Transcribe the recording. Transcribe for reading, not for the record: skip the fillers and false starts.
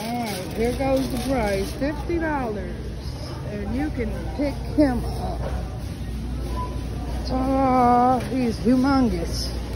Alright, here goes the price. $50. And you can pick him up. Ta-da! He's humongous.